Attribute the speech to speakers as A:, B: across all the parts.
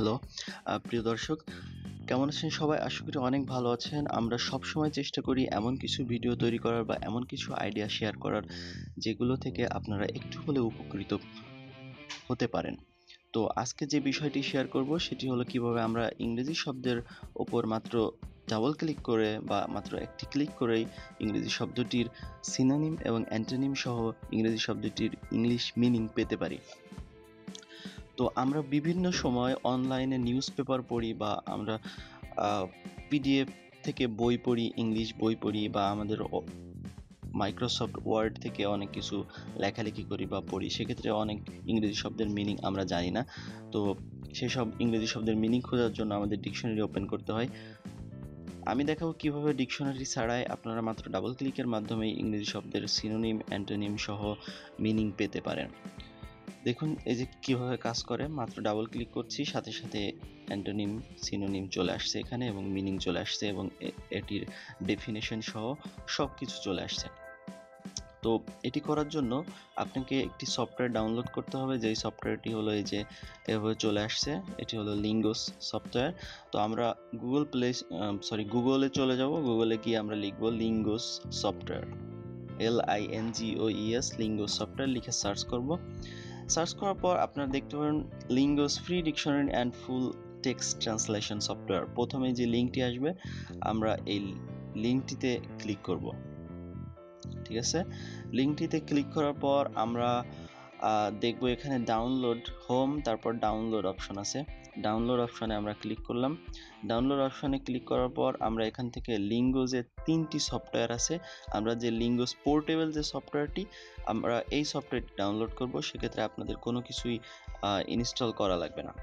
A: Hello প্রিয় দর্শক, কেমন আছেন সবাই? আশা করি অনেক ভালো আছেন। আমরা সবসময় চেষ্টা করি এমন কিছু ভিডিও তৈরি করার বা এমন কিছু আইডিয়া শেয়ার করার যেগুলো থেকে আপনারা একটু হলেও উপকৃত হতে পারেন। তো আজকে যে বিষয়টি শেয়ার করব সেটি হলো কিভাবে আমরা ইংরেজি শব্দের ওপর মাত্র ডাবল ক্লিক করে বা মাত্র একটি ক্লিক করেই ইংরেজি শব্দটির সিনোনিম এবং অ্যান্টোনিম সহ ইংরেজি শব্দটির ইংলিশ মিনিং পেতে পারি। তো আমরা বিভিন্ন সময় অনলাইনে নিউজ পেপার পড়ি বা আমরা পিডিএফ থেকে বই পড়ি, ইংলিশ বই পড়ি বা আমাদের মাইক্রোসফট ওয়ার্ড থেকে অনেক কিছু লেখালেখি করি বা পড়ি। সেক্ষেত্রে অনেক ইংরেজি শব্দের মিনিং আমরা জানি না। তো সেসব ইংরেজি শব্দের মিনিং খোঁজার জন্য আমাদের ডিকশনারি ওপেন করতে হয়। আমি দেখাবো কিভাবে ডিকশনারি ছাড়াই আপনারা মাত্র ডাবল ক্লিকের মাধ্যমে ইংরেজি শব্দের সিনোনিম, অ্যান্টোনিম সহ মিনিং পেতে পারেন। দেখুন এই যে কিভাবে কাজ করে। মাত্র ডাবল ক্লিক করছি, সাথে সাথে অ্যান্টোনিম, সিনোনিম চলে আসছে এখানে এবং মিনিং চলে আসছে এবং এটির ডেফিনেশন সহ সব কিছু চলে আসছে। তো এটি করার জন্য আপনাকে একটি সফটওয়্যার ডাউনলোড করতে হবে, যেই সফটওয়্যারটি হলো এই যে এভাবে চলে আসছে। এটি হলো লিঙ্গোস সফটওয়্যার। তো আমরা গুগলে চলে যাব। গুগলে গিয়ে আমরা লিখব Lingoes software, LINGOES Lingoes software লিখে সার্চ করব। সার্চ করার পর আপনারা দেখতে পারেন Lingoes free dictionary and full text translation software. প্রথমে যে লিঙ্কটি আসবে আমরা এই লিঙ্কটিতে ক্লিক করব। ঠিক আছে, লিঙ্কটিতে ক্লিক করার পর আমরা দেখব এখানে ডাউনলোড হোম, তারপর ডাউনলোড অপশন আছে। ডাউনলোড অপশনে আমরা ক্লিক করলাম। ডাউনলোড অপশনে ক্লিক করার পর আমরা এখান থেকে লিঙ্গোজের 3টি সফটওয়্যার আছে। আমরা যে লিঙ্গোস পোর্টেবল যে সফটওয়্যারটি, আমরা এই সফটওয়্যারটি ডাউনলোড করব। সেক্ষেত্রে আপনাদের কোনো কিছুই ইনস্টল করা লাগবে না,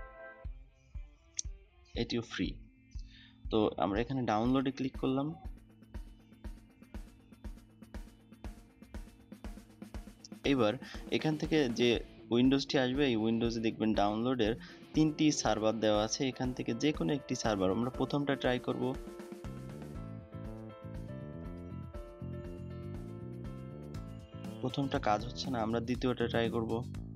A: এটিও ফ্রি। তো আমরা এখানে ডাউনলোডে ক্লিক করলাম। এবার এখান থেকে যে উইন্ডোজটি আসবে, এই উইন্ডোজে দেখবেন ডাউনলোডের 3টি সার্ভার দেওয়া আছে। এখান থেকে যে কোনো একটি সার্ভার, আমরা প্রথমটা ট্রাই করব। প্রথমটা কাজ হচ্ছে না, আমরা দ্বিতীয়টা ট্রাই করব।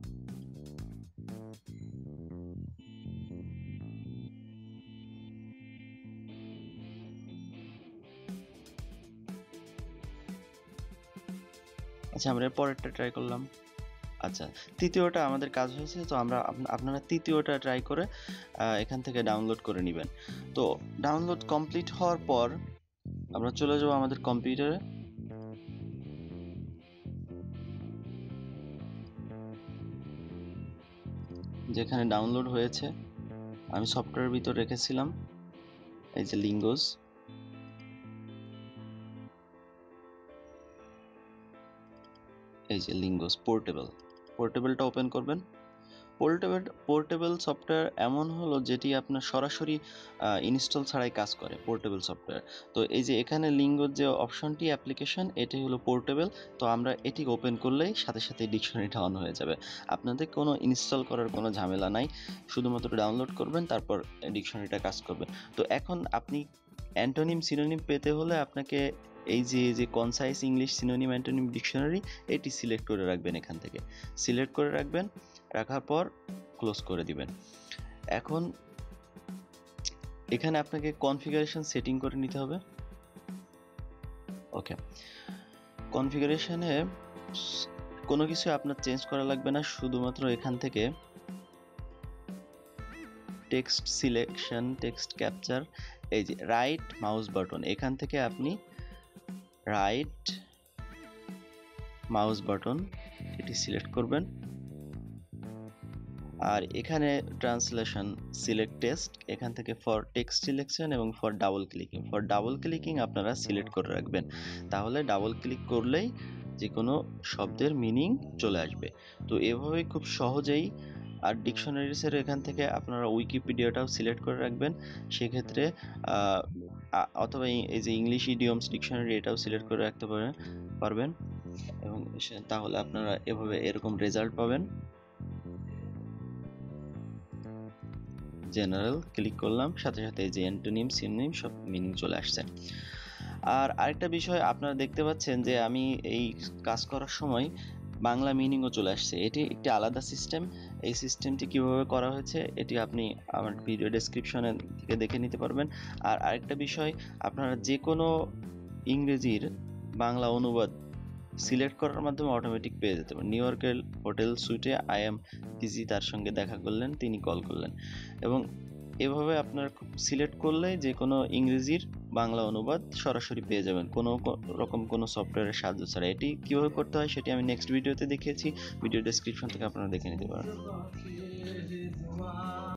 A: আচ্ছা, আমরা পরেরটা ট্রাই করলাম। আচ্ছা, তৃতীয়টা আমাদের কাজ হয়েছে। তো আপনারা তৃতীয়টা ট্রাই করে এখান থেকে ডাউনলোড করে নেবেন। তো ডাউনলোড কমপ্লিট হওয়ার পর আমরা চলে যাব আমাদের কম্পিউটারে। যেখানে ডাউনলোড হয়েছে আমি সফটওয়্যারের ভিতর রেখেছিলাম এই যে লিঙ্গোস। এই যে লিঙ্গোস পোর্টেবলটা ওপেন করবেন। পোর্টেবল সফটওয়্যার এমন হলো যেটি আপনার সরাসরি ইনস্টল ছাড়াই কাজ করে, পোর্টেবল সফটওয়্যার। তো এই যে এখানে লিঙ্গোর যে অপশনটি অ্যাপ্লিকেশন, এটি হলো পোর্টেবল। তো আমরা এটি ওপেন করলেই সাথে সাথে ডিকশনারিটা অন হয়ে যাবে। আপনাদের কোনো ইনস্টল করার কোনো ঝামেলা নাই, শুধুমাত্র ডাউনলোড করবেন, তারপর ডিকশনারিটা কাজ করবে। তো এখন আপনি অ্যান্টোনিম, সিনোনিম পেতে হলে আপনাকে এই যে concise English synonym antonym dictionary, এটি সিলেক্ট করে রাখবেন। এখান থেকে সিলেক্ট করে রাখবেন, রাখার পর ক্লোজ করে দিবেন। এখন এখানে আপনাকে কনফিগারেশন সেটিং করে নিতে হবে। ওকে, কনফিগারেশনে কোনো কিছু আপনার চেঞ্জ করা লাগবে না, শুধুমাত্র এখান থেকে টেক্সট সিলেকশন, টেক্সট ক্যাপচার, এই যে রাইট মাউস বাটন, এখান থেকে আপনি রাইট মাউস বাটন এটি সিলেক্ট করবেন। আর এখানে ট্রান্সলেশন সিলেক্ট টেক্সট, এখান থেকে ফর টেক্সট সিলেকশন এবং ফর ডাবল ক্লিকিং আপনারা সিলেক্ট করে রাখবেন। তাহলে ডাবল ক্লিক করলেই যে কোনো শব্দের মিনিং চলে আসবে। তো এভাবেই খুব সহজেই। আর ডিকশনারিজের এখান থেকে আপনারা উইকিপিডিয়াটাও সিলেক্ট করে রাখবেন। সেক্ষেত্রে অথবা এই যে ইংলিশ ইডিয়মস ডিকশনারি, এটাও সিলেক্ট করে রাখতে পারবেন এবং তাহলে আপনারা এভাবে এরকম রেজাল্ট পাবেন। জেনারেল ক্লিক করলাম, সাথে সাথে এই যে অ্যান্টোনিম, সিনোনিম সব মিনিং চলে আসছে। আর আরেকটা বিষয় আপনারা দেখতে পাচ্ছেন যে আমি এই কাজ করার সময় বাংলা মিনিংও চলে আসছে। এটি একটি আলাদা সিস্টেম। এই সিস্টেমটি কিভাবে করা হয়েছে এটি আপনি আমার ভিডিও ডেসক্রিপশনে থেকে দেখে নিতে পারবেন। আর আরেকটা বিষয়, আপনারা যে কোনো ইংরেজির বাংলা অনুবাদ সিলেক্ট করার মাধ্যমে অটোমেটিক পেয়ে যেতে পারেন। নিউ ইয়র্কের হোটেল সুইটে আই এম বিজি তার সঙ্গে দেখা করলেন, তিনি কল করলেন, এবং এভাবে আপনার সিলেক্ট করলে যে কোনো ইংরেজির বাংলা অনুবাদ সরাসরি পেয়ে যাবেন, কোনো রকম কোনো সফটওয়্যারের সাহায্য ছাড়া। এটি কিভাবে করতে হয় সেটি আমি নেক্সট ভিডিওতে দেখিয়েছি, ভিডিও ডেসক্রিপশন থেকে আপনারা দেখে নিতে পারেন।